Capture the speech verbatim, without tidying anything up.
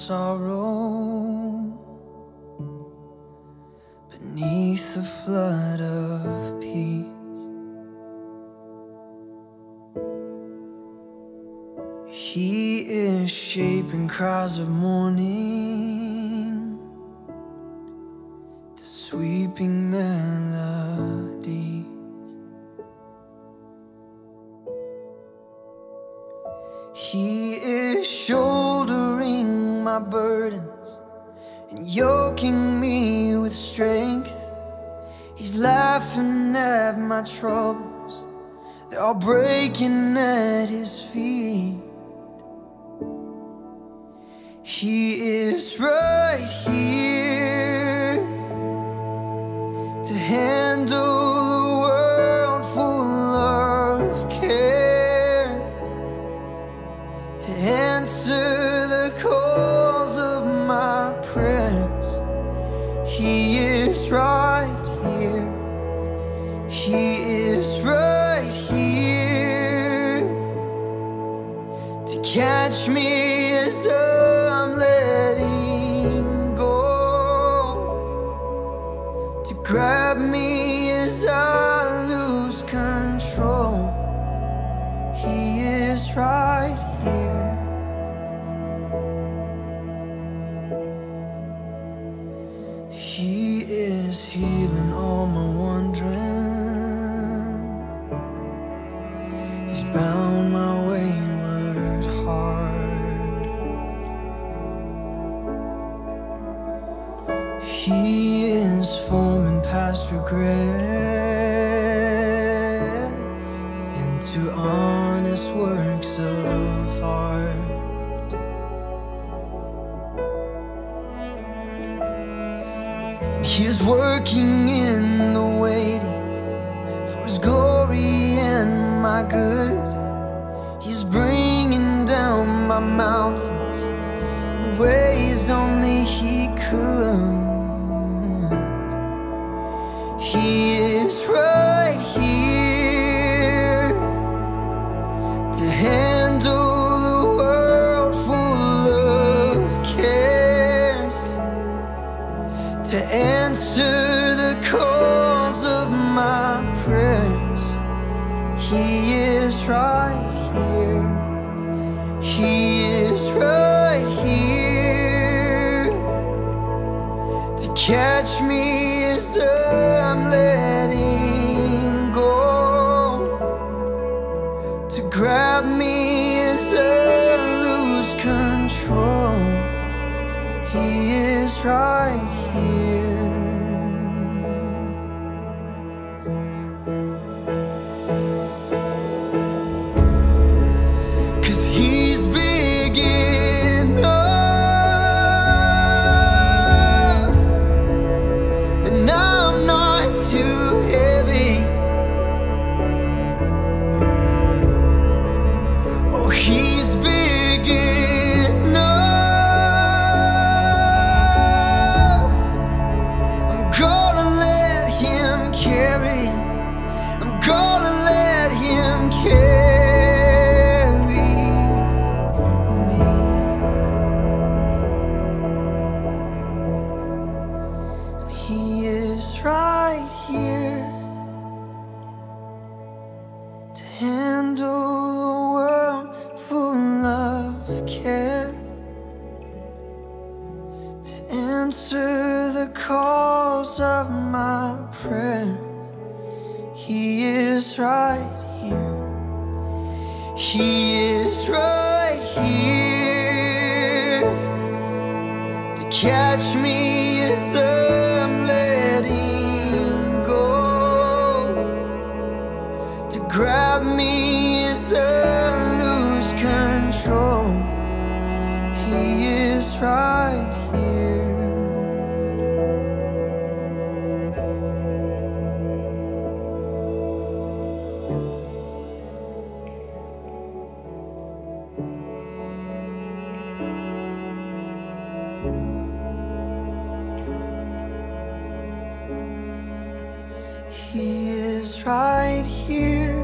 sorrow beneath the flood of peace. He is shaping cries of mourning to sweeping melodies. He is shouldering my burdens and yoking me with strength. He's laughing at my troubles, they're all breaking at his feet. He is right here to handle the world full of care, to answer the calls of my prayers. He is right here. He is right here to catch me as I'm letting go, to grab me as I lose control. He is right here. He is healing all my wandering. He's bound my wayward heart. He is forming past regrets into honest works of art. He is working in the waiting for His glory and my good. He's bringing down my mountains in ways only He could. He is right here to handle the world full of cares, to answer the calls of my prayers. He is right here. He is right here to catch me as I'm letting go, to grab me as I lose control. He is right here. He's big enough. I'm gonna let Him carry. I'm gonna let Him carry me. And He is right here to handle the world full of care, to answer the calls of my prayers. He is right here. He is right here to catch me as I'm letting go, to grab me as I lose control. He is right here. He is right here